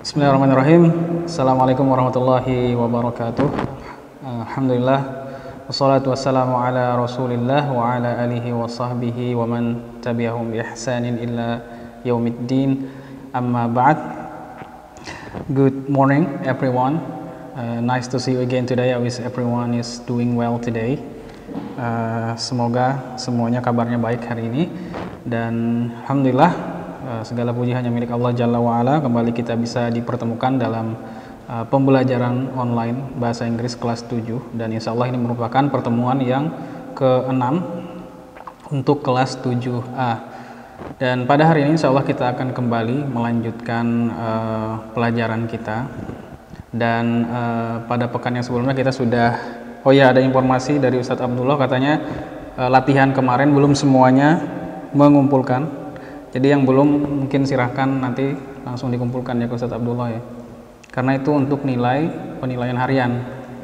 Bismillahirrahmanirrahim. Assalamualaikum warahmatullahi wabarakatuh. Alhamdulillah. Wassalatu wassalamu ala rasulillah wa ala alihi wa sahbihi wa man tabi'ahum bi ihsanin illa yaumiddin. Amma ba'd. Good morning everyone. Nice to see you again today. I wish everyone is doing well today. Semoga semuanya kabarnya baik hari ini. Dan alhamdulillah, segala puji hanya milik Allah Jalla wa'ala. Kembali kita bisa dipertemukan dalam pembelajaran online bahasa Inggris kelas 7. Dan insya Allah ini merupakan pertemuan yang ke-6 untuk kelas 7A. Dan pada hari ini insya Allah kita akan kembali melanjutkan pelajaran kita. Dan pada pekan yang sebelumnya kita sudah, ada informasi dari Ustadz Abdullah, katanya latihan kemarin belum semuanya mengumpulkan. Jadi yang belum mungkin silahkan nanti langsung dikumpulkan ya ke Ustadz Abdullah ya. Karena itu untuk penilaian harian.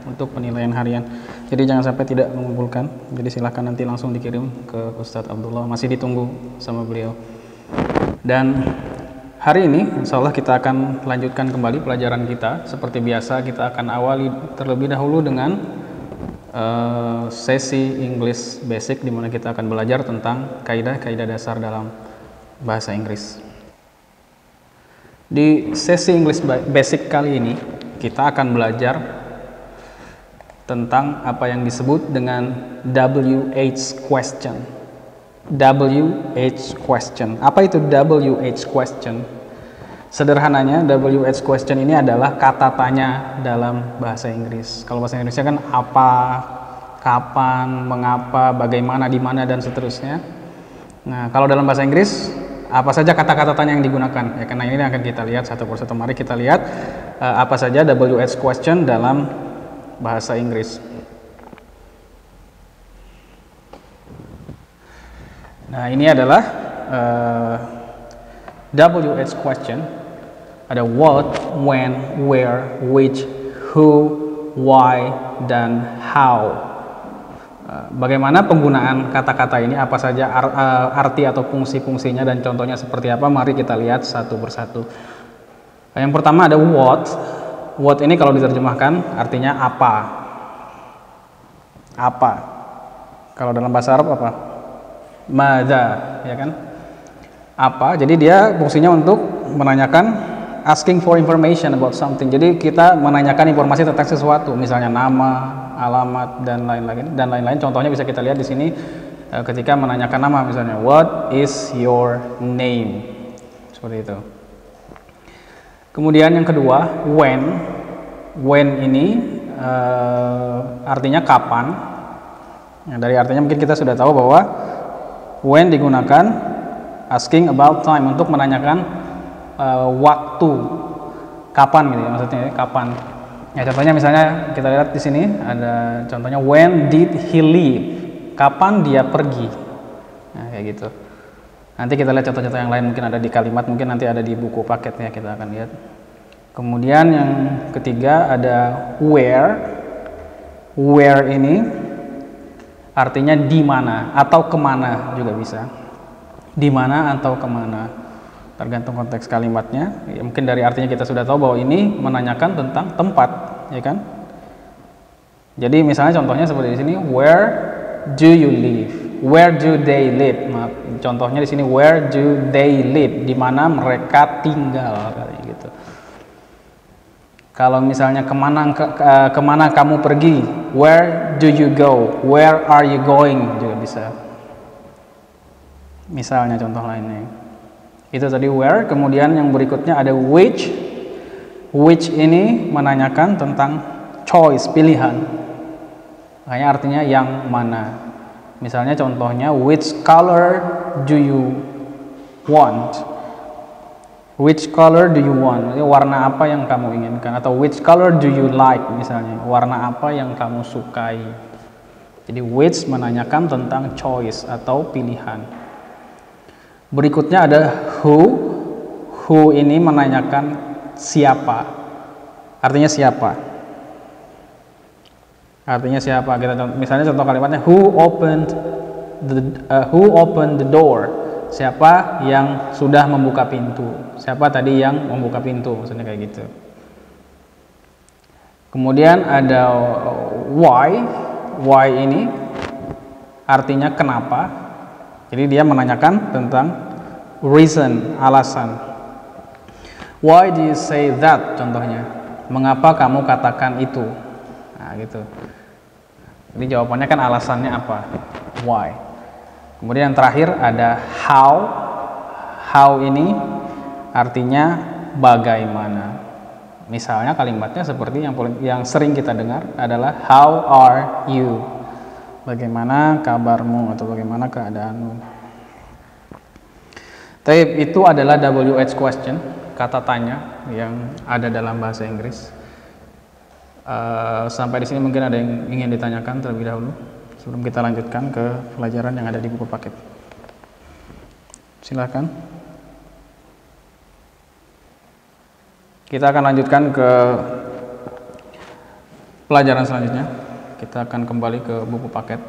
Jadi jangan sampai tidak mengumpulkan. Jadi silahkan nanti langsung dikirim ke Ustadz Abdullah. Masih ditunggu sama beliau. Dan hari ini insya Allah kita akan lanjutkan kembali pelajaran kita. Seperti biasa kita akan awali terlebih dahulu dengan sesi English Basic, di mana kita akan belajar tentang kaidah-kaidah dasar dalam bahasa Inggris. Di sesi English Basic kali ini kita akan belajar tentang apa yang disebut dengan WH question. WH question. Apa itu WH question? Sederhananya WH question ini adalah kata tanya dalam bahasa Inggris. Kalau bahasa Inggrisnya kan apa, kapan, mengapa, bagaimana, di mana, dan seterusnya. Nah, kalau dalam bahasa Inggris apa saja kata-kata tanya yang digunakan? Ya, karena ini akan kita lihat satu persatu. Mari kita lihat apa saja WH question dalam bahasa Inggris. Nah, ini adalah WH question. Ada what, when, where, which, who, why, dan how. Bagaimana penggunaan kata-kata ini, apa saja arti atau fungsi-fungsinya, dan contohnya seperti apa, mari kita lihat satu persatu. Yang pertama ada what. What ini kalau diterjemahkan artinya apa. Apa. Kalau dalam bahasa Arab apa? Madza, ya kan? Apa. Jadi dia fungsinya untuk menanyakan, asking for information about something. Jadi kita menanyakan informasi tentang sesuatu, misalnya nama, alamat, dan lain-lain. Contohnya bisa kita lihat di sini ketika menanyakan nama, misalnya what is your name, seperti itu. Kemudian yang kedua when. When ini artinya kapan. Nah, dari artinya mungkin kita sudah tahu bahwa when digunakan asking about time, untuk menanyakan waktu, kapan gitu ya, maksudnya kapan. Ya, contohnya misalnya kita lihat di sini ada contohnya when did he leave, kapan dia pergi. Nah, kayak gitu. Nanti kita lihat contoh-contoh yang lain, mungkin ada di kalimat, mungkin nanti ada di buku paketnya, kita akan lihat. Kemudian yang ketiga ada where. Where ini artinya di mana atau kemana juga bisa. Di mana atau kemana, tergantung konteks kalimatnya. Ya, mungkin dari artinya kita sudah tahu bahwa ini menanyakan tentang tempat, ya kan? Jadi misalnya contohnya seperti di sini, where do you live? Where do they live? Nah, contohnya di sini where do they live? Di mana mereka tinggal, kayak gitu. Kalau misalnya kemana kamu pergi? Where do you go? Where are you going? Juga bisa. Misalnya contoh lainnya. Itu tadi where. Kemudian yang berikutnya ada which. Which ini menanyakan tentang choice, pilihan. Makanya artinya yang mana. Misalnya contohnya which color do you want? Which color do you want? Jadi, warna apa yang kamu inginkan? Atau which color do you like? Misalnya warna apa yang kamu sukai. Jadi which menanyakan tentang choice atau pilihan. Berikutnya ada who. Who ini menanyakan siapa. Artinya siapa. Artinya siapa. Misalnya contoh kalimatnya who opened the door. siapa yang sudah membuka pintu, siapa tadi yang membuka pintu, maksudnya kayak gitu. Kemudian ada why ini artinya kenapa, jadi dia menanyakan tentang reason, alasan. Why do you say that, contohnya, mengapa kamu katakan itu, nah gitu. Jadi jawabannya kan alasannya apa, why. Kemudian yang terakhir ada how ini artinya bagaimana. Misalnya kalimatnya seperti yang sering kita dengar adalah how are you, bagaimana kabarmu atau bagaimana keadaanmu. Tapi itu adalah WH question, kata tanya yang ada dalam bahasa Inggris. Sampai di sini mungkin ada yang ingin ditanyakan terlebih dahulu sebelum kita lanjutkan ke pelajaran yang ada di buku paket. Silakan. Kita akan lanjutkan ke pelajaran selanjutnya. Kita akan kembali ke buku paket.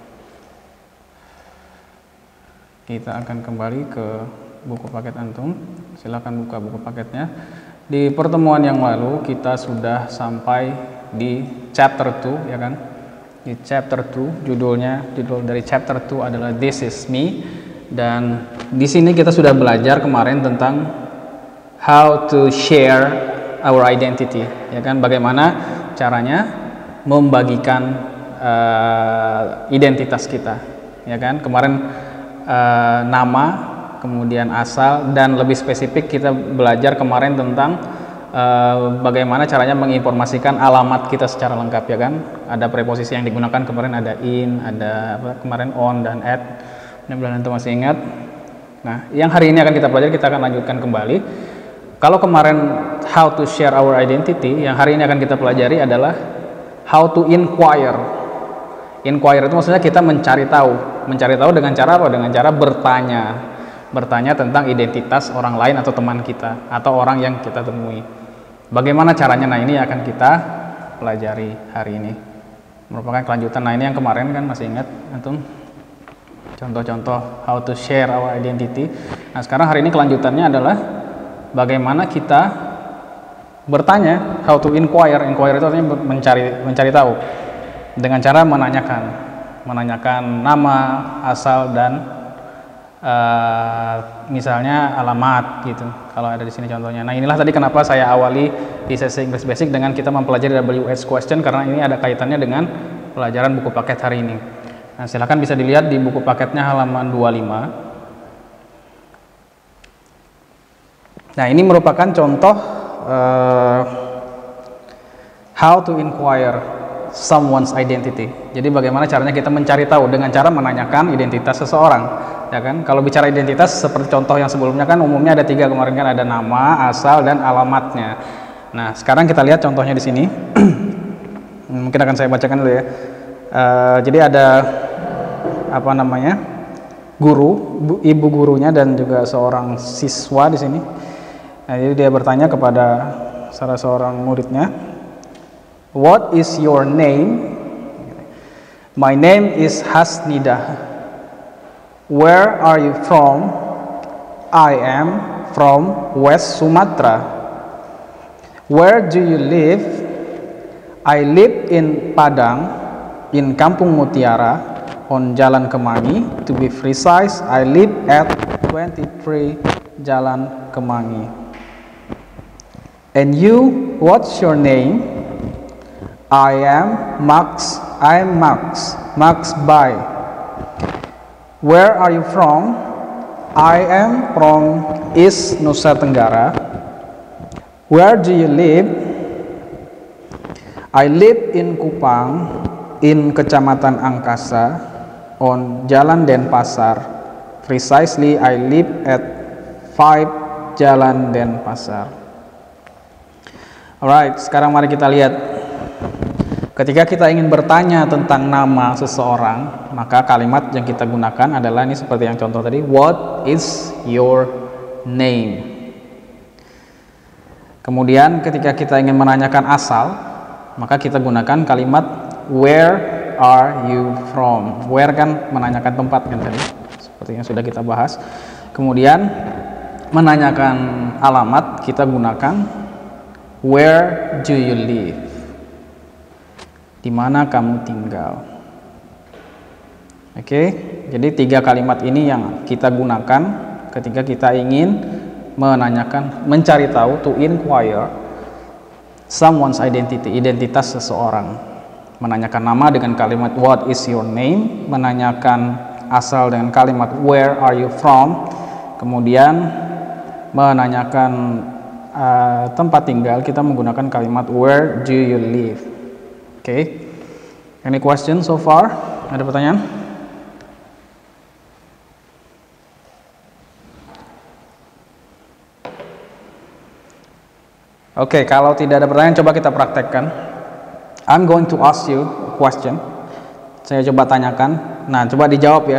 Kita akan kembali ke buku paket antum. Silakan buka buku paketnya. Di pertemuan yang lalu kita sudah sampai di chapter 2, ya kan? Di chapter 2, judul dari chapter 2 adalah This is Me, dan di sini kita sudah belajar kemarin tentang how to share our identity, ya kan? Bagaimana caranya membagikan identitas kita, ya kan? Kemarin nama, kemudian asal, dan lebih spesifik kita belajar kemarin tentang bagaimana caranya menginformasikan alamat kita secara lengkap, ya kan? Ada preposisi yang digunakan kemarin, ada in, ada kemarin on dan at. Mudah-mudahan antum masih ingat. Nah, yang hari ini akan kita pelajari, kita akan lanjutkan kembali. Kalau kemarin how to share our identity, yang hari ini akan kita pelajari adalah how to inquire. Inquire itu maksudnya kita mencari tahu dengan cara apa? Dengan cara bertanya tentang identitas orang lain atau teman kita atau orang yang kita temui. Bagaimana caranya? Nah, ini akan kita pelajari hari ini. Merupakan kelanjutan. Nah, ini yang kemarin kan masih ingat antum? Contoh-contoh how to share our identity. Nah, sekarang hari ini kelanjutannya adalah bagaimana kita bertanya, how to inquire. Inquire itu artinya mencari tahu dengan cara menanyakan nama, asal, dan misalnya alamat gitu, kalau ada di sini contohnya. Nah, inilah tadi kenapa saya awali di sesi English Basic dengan kita mempelajari WH question, karena ini ada kaitannya dengan pelajaran buku paket hari ini. Nah, silakan bisa dilihat di buku paketnya halaman 25. Nah, ini merupakan contoh how to inquire someone's identity. Jadi bagaimana caranya kita mencari tahu dengan cara menanyakan identitas seseorang, ya kan? Kalau bicara identitas seperti contoh yang sebelumnya kan umumnya ada 3 kemarin kan, ada nama, asal, dan alamatnya. Nah, sekarang kita lihat contohnya di sini. Mungkin akan saya bacakan dulu ya. Jadi ada apa namanya? ibu gurunya dan juga seorang siswa di sini. Nah, jadi dia bertanya kepada salah seorang muridnya, "What is your name?" "My name is Hasnida." "Where are you from?" "I am from West Sumatra." "Where do you live?" "I live in Padang, in Kampung Mutiara, on Jalan Kemangi. To be precise, I live at 23 Jalan Kemangi." "And you, what's your name?" "I am Max. I'm Max Bai." "Where are you from?" "I am from East Nusa Tenggara." "Where do you live?" "I live in Kupang, in Kecamatan Angkasa, on Jalan Denpasar. Precisely, I live at 5 Jalan Denpasar." Alright, sekarang mari kita lihat. Ketika kita ingin bertanya tentang nama seseorang, maka kalimat yang kita gunakan adalah ini seperti yang contoh tadi, what is your name? Kemudian ketika kita ingin menanyakan asal, maka kita gunakan kalimat where are you from? Where kan menanyakan tempat kan tadi, seperti yang sudah kita bahas. Kemudian menanyakan alamat, kita gunakan where do you live? Di mana kamu tinggal? Oke, jadi 3 kalimat ini yang kita gunakan ketika kita ingin menanyakan, mencari tahu, to inquire someone's identity, identitas seseorang. Menanyakan nama dengan kalimat what is your name, menanyakan asal dengan kalimat where are you from, kemudian menanyakan tempat tinggal, kita menggunakan kalimat where do you live. Oke. Any question so far? Ada pertanyaan? Oke, kalau tidak ada pertanyaan, coba kita praktekkan. I'm going to ask you a question. Saya coba tanyakan. Nah, coba dijawab ya.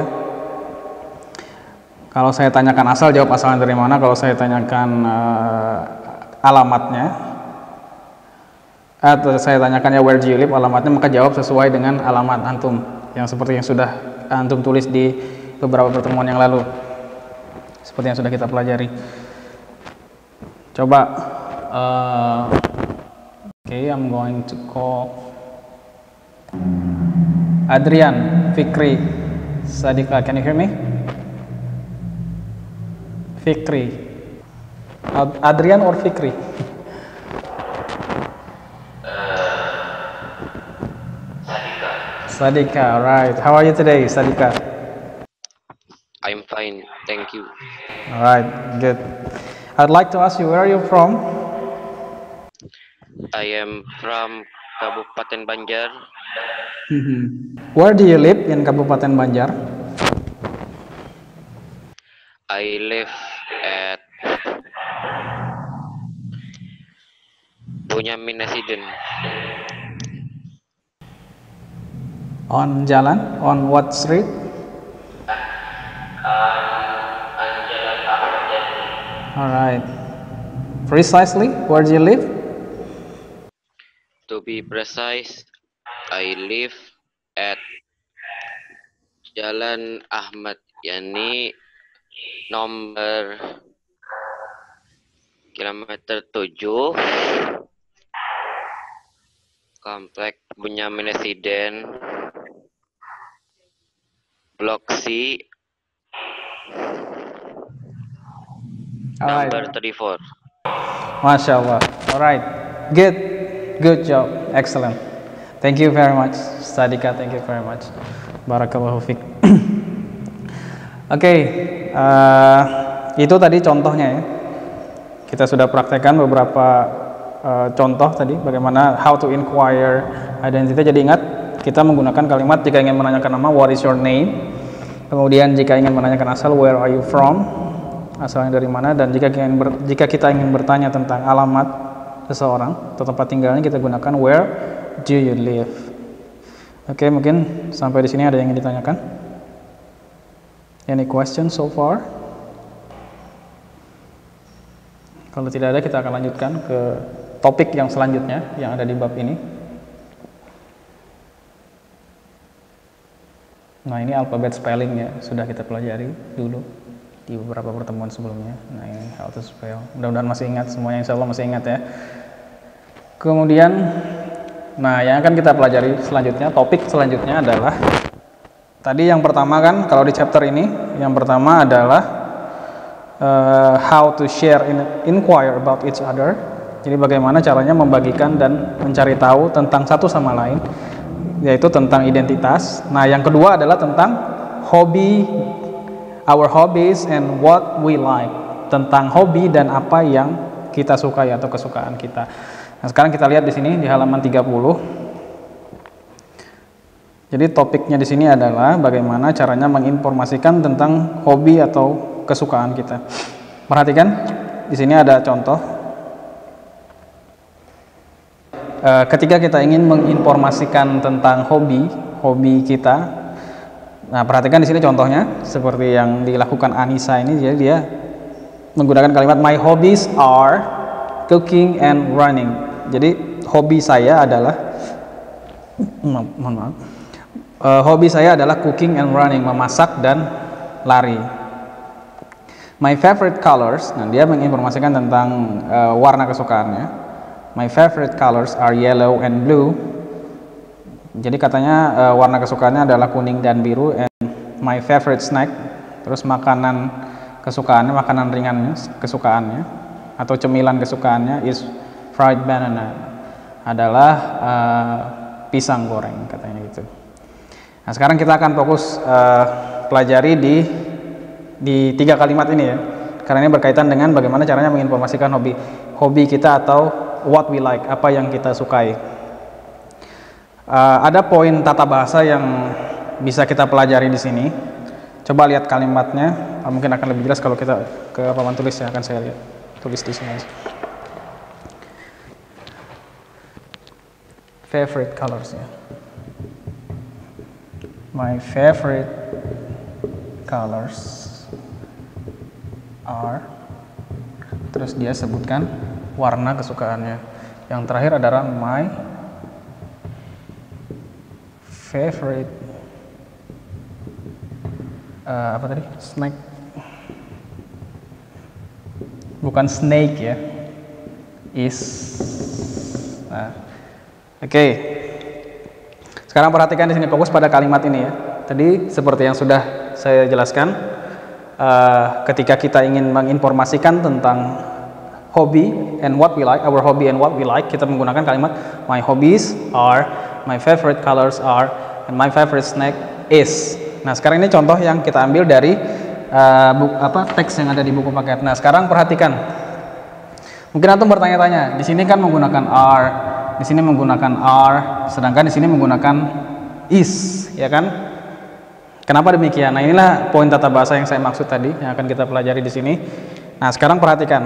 Kalau saya tanyakan asal, jawab asalnya dari mana. Kalau saya tanyakan alamatnya, atau saya tanyakan ya where do you live, alamatnya, maka jawab sesuai dengan alamat antum, yang seperti yang sudah antum tulis di beberapa pertemuan yang lalu, seperti yang sudah kita pelajari. Coba. Okay, I'm going to call Adrian, Fikri, Sadika. Can you hear me? Fikri, Adrian or Fikri? Sadika. Sadika, right. How are you today, Sadika? I'm fine, thank you. All right, good. I'd like to ask you, where are you from? I am from Kabupaten Banjar. Where do you live in Kabupaten Banjar? I live at Bonyamin Residen. On jalan? On what street? On Jalan Ahmad Yani. All right. Precisely, where do you live? To be precise, I live at Jalan Ahmad Yani, nomor kilometer 7, Komplek Bonyamin Residen, Blok C, number 34. Masya Allah. Alright, good job, excellent. Thank you very much, Sadika. Thank you very much. Barakallahu fiik. Oke, itu tadi contohnya ya. Kita sudah praktekkan beberapa contoh tadi, bagaimana how to inquire identity. Jadi ingat, kita menggunakan kalimat jika ingin menanyakan nama, what is your name. Kemudian jika ingin menanyakan asal, where are you from, asalnya dari mana. Dan jika kita ingin bertanya tentang alamat seseorang atau tempat tinggalnya, kita gunakan where do you live. Oke, mungkin sampai di sini ada yang ingin ditanyakan. Any question so far? Kalau tidak ada, kita akan lanjutkan ke topik yang selanjutnya yang ada di bab ini. Nah, ini alfabet spelling ya, sudah kita pelajari dulu di beberapa pertemuan sebelumnya. Nah, ini how to spell. Mudah-mudahan masih ingat semuanya, insya Allah masih ingat ya. Kemudian, nah yang akan kita pelajari selanjutnya, topik selanjutnya adalah tadi yang pertama kan, kalau di chapter ini yang pertama adalah how to share inquire about each other. Jadi bagaimana caranya membagikan dan mencari tahu tentang satu sama lain, yaitu tentang identitas. Nah, yang kedua adalah tentang hobi, our hobbies and what we like, tentang hobi dan apa yang kita sukai atau kesukaan kita. Nah, sekarang kita lihat di sini di halaman 30. Jadi topiknya di sini adalah bagaimana caranya menginformasikan tentang hobi atau kesukaan kita. Perhatikan, di sini ada contoh. Ketika kita ingin menginformasikan tentang hobi kita, nah perhatikan di sini contohnya seperti yang dilakukan Anissa ini. Jadi dia menggunakan kalimat my hobbies are cooking and running. Jadi hobi saya adalah hobi saya adalah cooking and running, memasak dan lari. My favorite colors, nah dia menginformasikan tentang warna kesukaannya. My favorite colors are yellow and blue. Jadi katanya warna kesukaannya adalah kuning dan biru. And my favorite snack, terus makanan kesukaannya, makanan ringan kesukaannya atau cemilan kesukaannya is fried banana, adalah pisang goreng katanya gitu. Nah sekarang kita akan fokus pelajari di 3 kalimat ini ya, karena ini berkaitan dengan bagaimana caranya menginformasikan hobi kita atau what we like, apa yang kita sukai. Ada poin tata bahasa yang bisa kita pelajari di sini. Coba lihat kalimatnya, mungkin akan lebih jelas kalau kita ke papan tulis ya, akan saya lihat tulis di sini. Favorite colors ya. My favorite colors are, terus dia sebutkan warna kesukaannya. Yang terakhir adalah my favorite apa tadi? Snack. Bukan snake ya. Is. Nah. Oke. Sekarang perhatikan di sini, fokus pada kalimat ini ya. Tadi seperti yang sudah saya jelaskan, ketika kita ingin menginformasikan tentang hobi and what we like, our hobby and what we like, kita menggunakan kalimat my hobbies are, my favorite colors are, and my favorite snack is. Nah sekarang ini contoh yang kita ambil dari teks yang ada di buku paket. Nah sekarang perhatikan, mungkin antum bertanya-tanya, di sini kan menggunakan are, di sini menggunakan are, sedangkan di sini menggunakan is, ya kan? Kenapa demikian? Nah inilah poin tata bahasa yang saya maksud tadi, yang akan kita pelajari di sini. Nah sekarang perhatikan,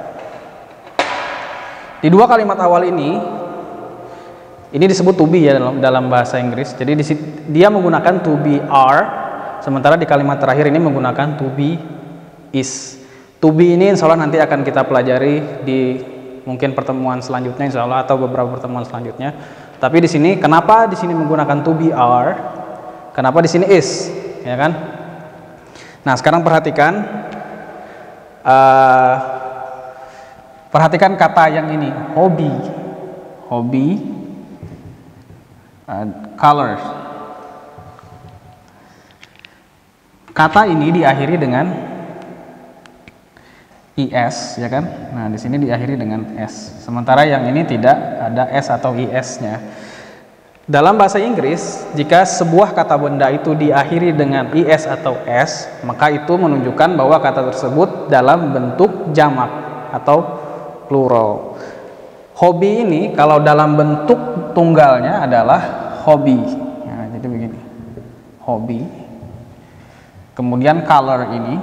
di 2 kalimat awal ini disebut to be ya dalam bahasa Inggris. Jadi dia menggunakan to be are, sementara di kalimat terakhir ini menggunakan to be is. To be ini insya Allah nanti akan kita pelajari di mungkin pertemuan selanjutnya insya Allah, atau beberapa pertemuan selanjutnya. Tapi di sini kenapa di sini menggunakan to be are? Kenapa di sini is, ya kan? Nah, sekarang perhatikan kata yang ini, hobby, colors. Kata ini diakhiri dengan is, ya kan? Nah, di sini diakhiri dengan s. Sementara yang ini tidak ada s atau is-nya. Dalam bahasa Inggris, jika sebuah kata benda itu diakhiri dengan is atau s, maka itu menunjukkan bahwa kata tersebut dalam bentuk jamak atau plural. Hobi ini kalau dalam bentuk tunggalnya adalah hobby. Nah, jadi begini, hobby. Kemudian color ini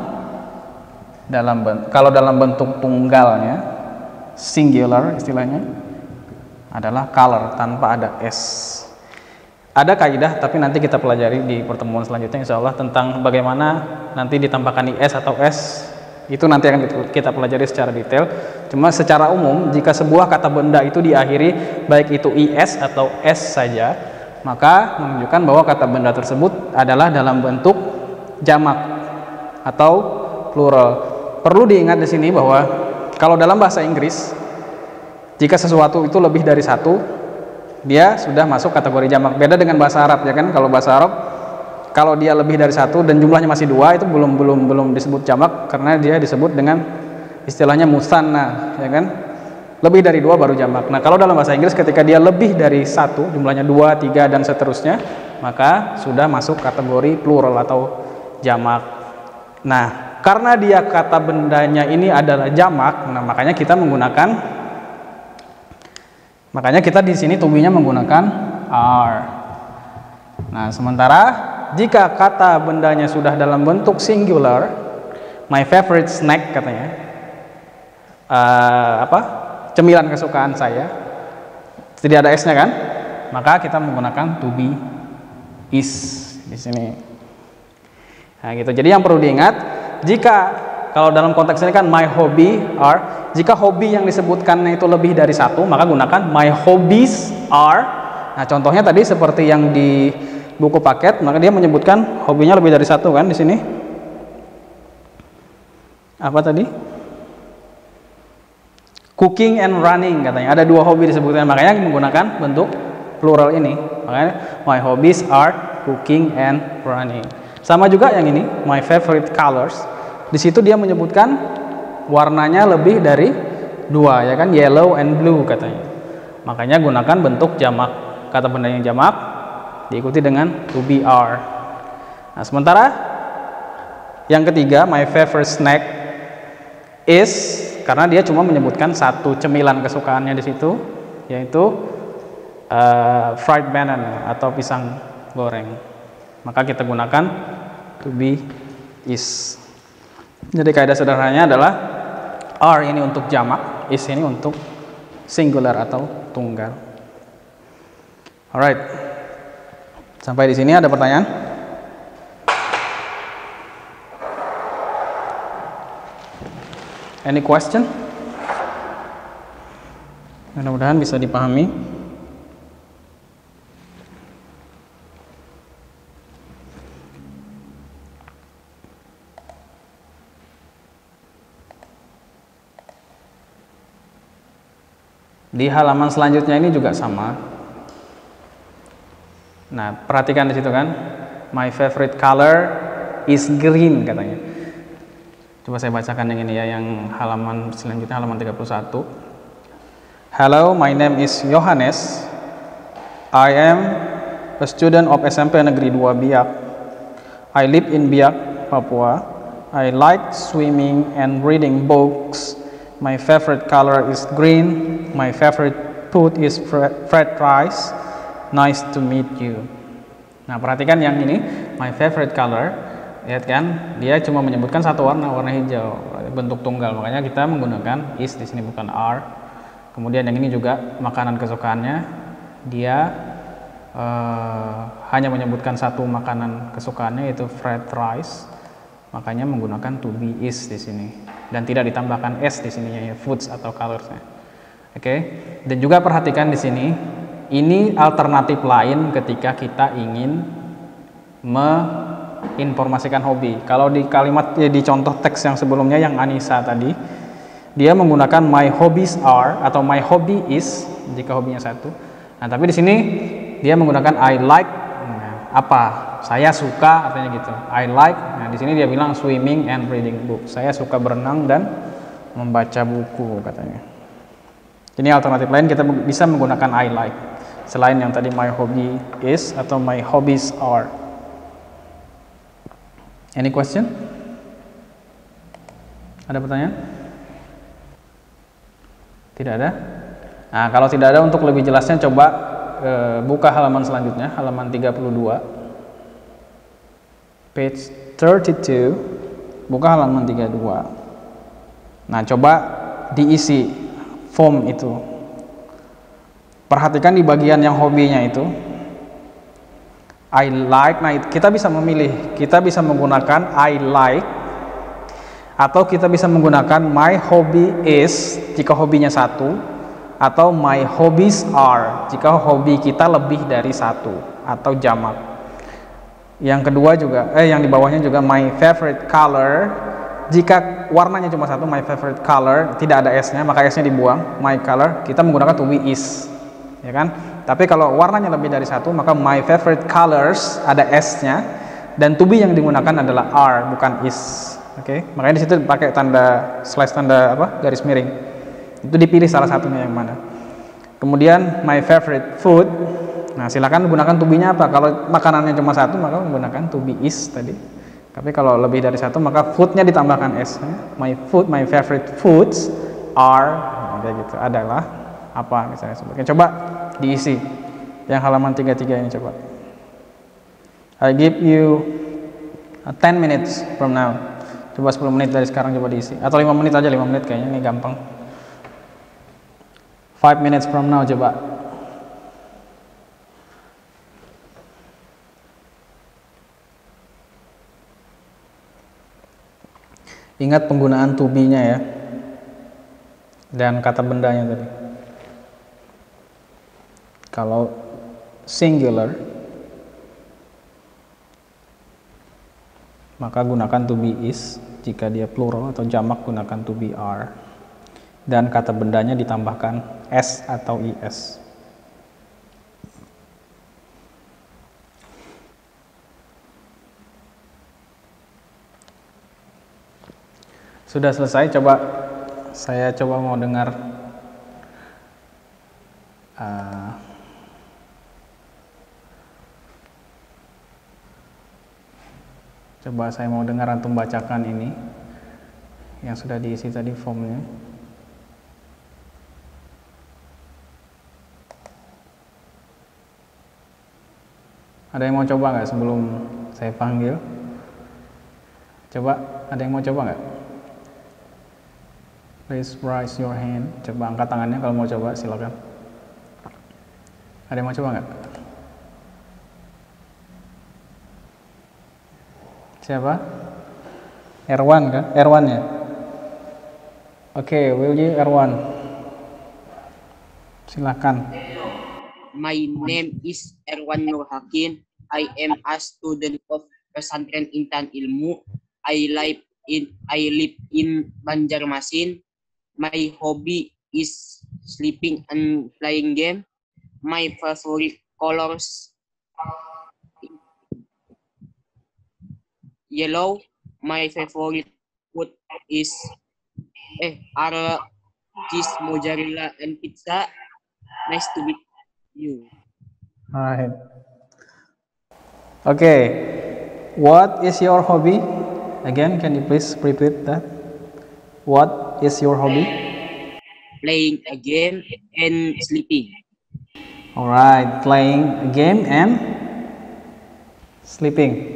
kalau dalam bentuk tunggalnya, singular istilahnya, adalah color tanpa ada s. Ada kaidah, tapi nanti kita pelajari di pertemuan selanjutnya insya Allah tentang bagaimana nanti ditambahkan is atau s. Itu nanti akan kita pelajari secara detail. Cuma secara umum, jika sebuah kata benda itu diakhiri baik itu is atau s saja, maka menunjukkan bahwa kata benda tersebut adalah dalam bentuk jamak atau plural. Perlu diingat di sini bahwa kalau dalam bahasa Inggris, jika sesuatu itu lebih dari satu, dia sudah masuk kategori jamak. Beda dengan bahasa Arab, ya kan? Kalau bahasa Arab, kalau dia lebih dari satu dan jumlahnya masih 2, itu belum disebut jamak, karena dia disebut dengan istilahnya musanna, ya kan? Lebih dari 2 baru jamak. Nah, kalau dalam bahasa Inggris ketika dia lebih dari 1, jumlahnya 2, 3 dan seterusnya, maka sudah masuk kategori plural atau jamak. Nah, karena dia kata bendanya ini adalah jamak, nah makanya kita di sini to be-nya menggunakan are. Nah, sementara jika kata bendanya sudah dalam bentuk singular, my favorite snack katanya, cemilan kesukaan saya, tidak ada s-nya kan? Maka kita menggunakan to be is di sini. Nah, gitu. Jadi yang perlu diingat, jika kalau dalam konteks ini kan my hobby are, jika hobi yang disebutkannya itu lebih dari 1, maka gunakan my hobbies are. Nah, contohnya tadi seperti yang di buku paket, maka dia menyebutkan hobinya lebih dari 1 kan di sini. Apa tadi? Cooking and running katanya. Ada 2 hobi disebutkan, makanya menggunakan bentuk plural ini. Makanya my hobbies are cooking and running. Sama juga yang ini, my favorite colors. Di situ dia menyebutkan warnanya lebih dari 2, ya kan, yellow and blue katanya. Makanya gunakan bentuk jamak. Kata benda yang jamak diikuti dengan to be are. Nah, sementara yang ketiga, my favorite snack is, karena dia cuma menyebutkan satu cemilan kesukaannya di situ, yaitu fried banana atau pisang goreng. Maka kita gunakan to be is. Jadi kaidah sederhananya adalah are ini untuk jamak, is ini untuk singular atau tunggal. Alright. Sampai di sini ada pertanyaan? Any question? Mudah-mudahan bisa dipahami. Di halaman selanjutnya ini juga sama. Nah, perhatikan di situ kan, my favorite color is green katanya. Coba saya bacakan yang ini ya, yang halaman selanjutnya, halaman 31. Hello, my name is Yohanes. I am a student of SMP Negeri 2 Biak. I live in Biak, Papua. I like swimming and reading books. My favorite color is green. My favorite food is fried rice. Nice to meet you. Nah, perhatikan yang ini, my favorite color. Lihat kan, dia cuma menyebutkan satu warna, warna hijau, bentuk tunggal. Makanya kita menggunakan is di sini, bukan are. Kemudian yang ini juga makanan kesukaannya, dia hanya menyebutkan satu makanan kesukaannya, yaitu fried rice. Makanya menggunakan to be is di sini. Dan tidak ditambahkan s di sini, ya, foods atau colorsnya. Oke. Dan juga perhatikan di sini, ini alternatif lain ketika kita ingin menginformasikan hobi. Kalau di kalimat, di contoh teks yang sebelumnya yang Anissa tadi, dia menggunakan my hobbies are atau my hobby is jika hobinya satu. Nah, tapi di sini dia menggunakan I like, apa? Saya suka, artinya gitu. I like. Nah, di sini dia bilang swimming and reading book. Saya suka berenang dan membaca buku katanya. Ini alternatif lain, kita bisa menggunakan I like selain yang tadi my hobby is atau my hobbies are. Any question? Ada pertanyaan? Tidak ada? Nah, kalau tidak ada, untuk lebih jelasnya coba buka halaman selanjutnya, halaman 32. Page 32, buka halaman 32. Nah, coba diisi form itu. Perhatikan di bagian yang hobinya itu, I like. Nah, kita bisa memilih, kita bisa menggunakan I like, atau kita bisa menggunakan my hobby is jika hobinya satu, atau my hobbies are jika hobi kita lebih dari satu atau jamak. Yang kedua juga, yang di bawahnya juga my favorite color. Jika warnanya cuma satu, my favorite color, tidak ada s-nya, maka s-nya dibuang. My color, kita menggunakan to be is, ya kan? Tapi kalau warnanya lebih dari satu, maka my favorite colors ada s-nya, dan to be yang digunakan adalah are, bukan is. Oke, makanya di situ pakai tanda slash, tanda apa? Garis miring. Itu dipilih salah satunya yang mana. Kemudian my favorite food. Nah, silakan gunakan to be-nya apa. Kalau makanannya cuma satu, maka menggunakan to be is tadi. Tapi kalau lebih dari satu, maka food-nya ditambahkan s. My food, my favorite foods are, kayak gitu, adalah apa misalnya sebutnya. Coba diisi yang halaman 33 ini coba. I give you 10 minutes from now. Coba 10 menit dari sekarang coba diisi. Atau 5 menit aja, 5 menit kayaknya ini gampang. 5 minutes from now coba. Ingat penggunaan to be-nya ya, dan kata bendanya tadi. Kalau singular, maka gunakan to be is. Jika dia plural atau jamak gunakan to be are. Dan kata bendanya ditambahkan s atau is. Sudah selesai, saya coba mau dengar saya mau dengar antum bacakan ini yang sudah diisi tadi formnya. Ada yang mau coba nggak sebelum saya panggil? Coba, ada yang mau coba nggak? Please raise your hand. Coba angkat tangannya kalau mau coba, silakan. Ada yang mau coba nggak? Siapa? Erwan kan? Erwan ya? Oke, will you Erwan? Silakan. My name is Erwan Nur Hakim. I am a student of Pesantren Intan Ilmu. I live in Banjarmasin. My hobby is sleeping and playing game. My favorite colors yellow. My favorite food is are cheese, mozzarella, and pizza. Nice to meet you. Alright. Okay. What is your hobby? Again, can you please repeat that? What is your hobby? Playing a game and sleeping. Alright, playing a game and sleeping.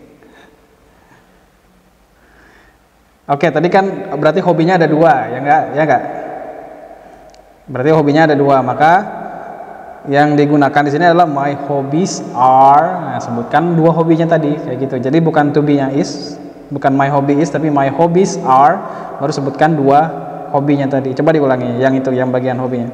Oke, tadi kan berarti hobinya ada dua, ya enggak? Berarti hobinya ada dua, maka yang digunakan di sini adalah my hobbies are. Nah, sebutkan dua hobinya tadi, kayak gitu. Jadi bukan to be-nya is, bukan my hobby is, tapi my hobbies are. Baru sebutkan dua hobinya tadi. Coba diulangi, yang itu, yang bagian hobinya.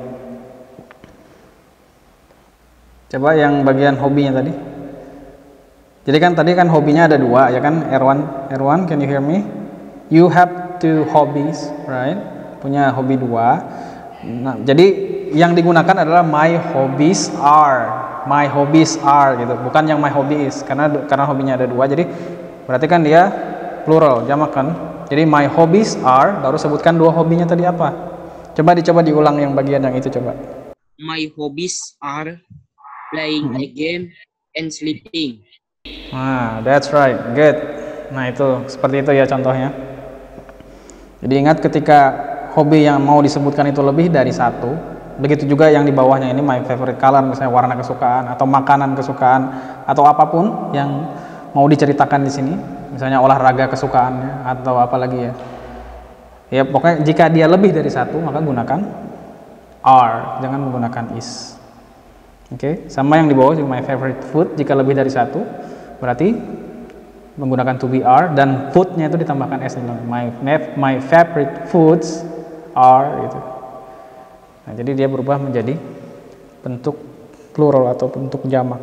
Coba yang bagian hobinya tadi. Jadi kan tadi kan hobinya ada dua, ya kan? Erwan, can you hear me? You have two hobbies, right? Punya hobi dua. Nah, jadi yang digunakan adalah my hobbies are gitu, bukan yang my hobby is, karena hobinya ada dua, jadi berarti kan dia plural, jamak kan. Jadi my hobbies are, baru sebutkan dua hobinya tadi apa. Coba diulang yang bagian yang itu coba. My hobbies are playing a game and sleeping. Nah, that's right, good. Nah itu seperti itu ya contohnya. Jadi ingat ketika hobi yang mau disebutkan itu lebih dari satu, begitu juga yang di bawahnya ini my favorite color, misalnya warna kesukaan atau makanan kesukaan atau apapun yang mau diceritakan di sini, misalnya olahraga kesukaannya atau apa lagi ya. Ya pokoknya jika dia lebih dari satu maka gunakan are, jangan menggunakan is. Oke, sama yang di bawah my favorite food, jika lebih dari satu berarti menggunakan to be are, dan foodnya itu ditambahkan s. My favorite foods are gitu. Nah, jadi dia berubah menjadi bentuk plural atau bentuk jamak.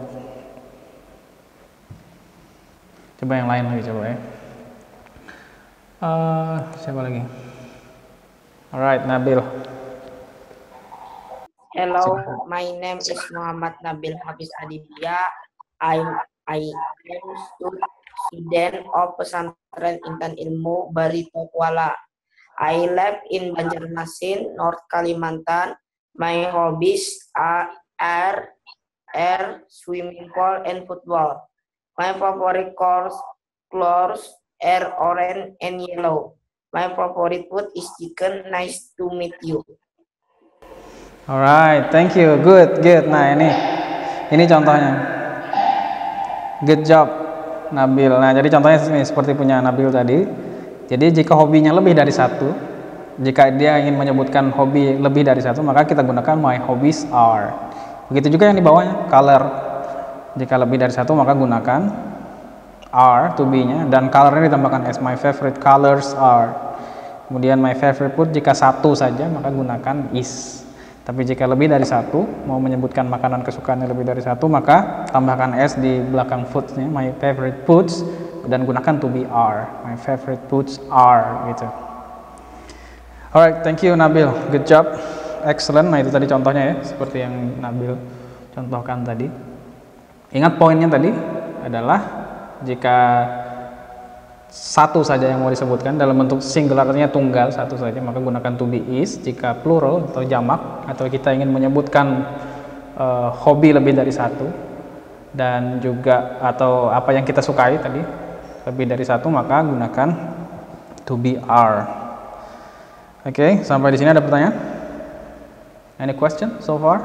Coba yang lain lagi, coba ya. Siapa lagi? Alright, Nabil. Hello, my name is Muhammad Nabil Hafiz Aditya. I am student of Pesantren Intan Ilmu Barito Kuala. I live in Banjarmasin, North Kalimantan. My hobbies are swimming pool and football. My favorite colors are orange and yellow. My favorite food is chicken. Nice to meet you. Alright, thank you. Good. Nah ini contohnya. Good job, Nabil. Nah jadi contohnya ini seperti punya Nabil tadi. Jadi jika hobinya lebih dari satu, jika dia ingin menyebutkan hobi lebih dari satu, maka kita gunakan my hobbies are. Begitu juga yang di bawahnya, color. Jika lebih dari satu, maka gunakan are to be-nya, dan colornya ditambahkan s. My favorite colors are. Kemudian my favorite food, jika satu saja, maka gunakan is. Tapi jika lebih dari satu, mau menyebutkan makanan kesukaannya lebih dari satu, maka tambahkan s di belakang foods-nya. My favorite foods dan gunakan to be are. My favorite foods are gitu. Alright, thank you Nabil, good job, excellent. Nah itu tadi contohnya ya, seperti yang Nabil contohkan tadi. Ingat poinnya tadi adalah jika satu saja yang mau disebutkan dalam bentuk singular artinya tunggal satu saja, maka gunakan to be is. Jika plural atau jamak atau kita ingin menyebutkan hobi lebih dari satu dan juga atau apa yang kita sukai tadi lebih dari satu, maka gunakan to be are. Oke, sampai di sini ada pertanyaan? Any question so far?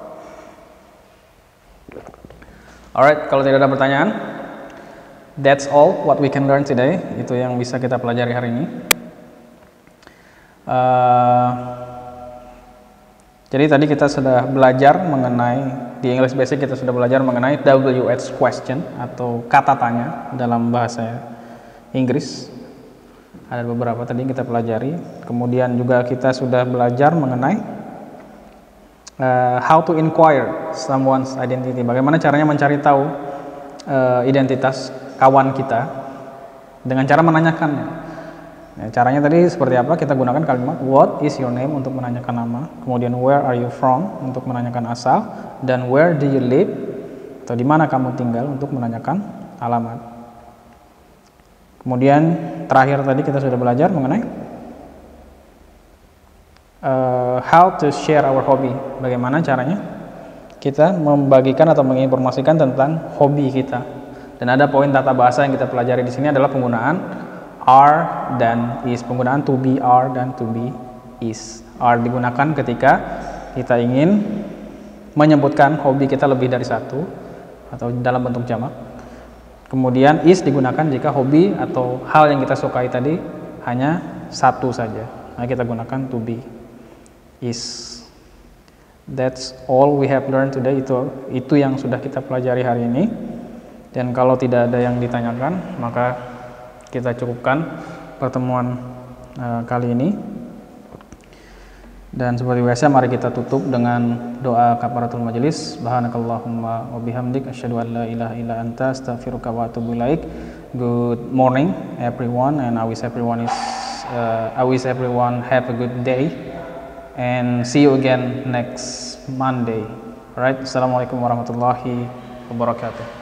Alright, kalau tidak ada pertanyaan, that's all what we can learn today. Itu yang bisa kita pelajari hari ini. Jadi tadi kita sudah belajar mengenai, di English Basic kita sudah belajar mengenai WH question atau kata tanya dalam bahasa Inggris. Ada beberapa tadi kita pelajari. Kemudian juga kita sudah belajar mengenai how to inquire someone's identity. Bagaimana caranya mencari tahu identitas kawan kita dengan cara menanyakannya. Nah, caranya tadi seperti apa? Kita gunakan kalimat what is your name untuk menanyakan nama, kemudian where are you from untuk menanyakan asal, dan where do you live atau di mana kamu tinggal untuk menanyakan alamat. Kemudian terakhir tadi kita sudah belajar mengenai how to share our hobby. Bagaimana caranya kita membagikan atau menginformasikan tentang hobi kita. Dan ada poin tata bahasa yang kita pelajari di sini adalah penggunaan are dan is, penggunaan to be are dan to be is. Are digunakan ketika kita ingin menyebutkan hobi kita lebih dari satu atau dalam bentuk jamak. Kemudian is digunakan jika hobi atau hal yang kita sukai tadi hanya satu saja. Nah, kita gunakan to be is. That's all we have learned today. Itu yang sudah kita pelajari hari ini. Dan kalau tidak ada yang ditanyakan, maka kita cukupkan pertemuan kali ini. Dan seperti biasa mari kita tutup dengan doa kafaratul majelis. Subhanakallahumma wa bihamdik asyhadu an la ilaha illa anta astaghfiruka wa atubu ilaik. Good morning everyone, and I wish everyone have a good day and see you again next Monday. Alright, assalamualaikum warahmatullahi wabarakatuh.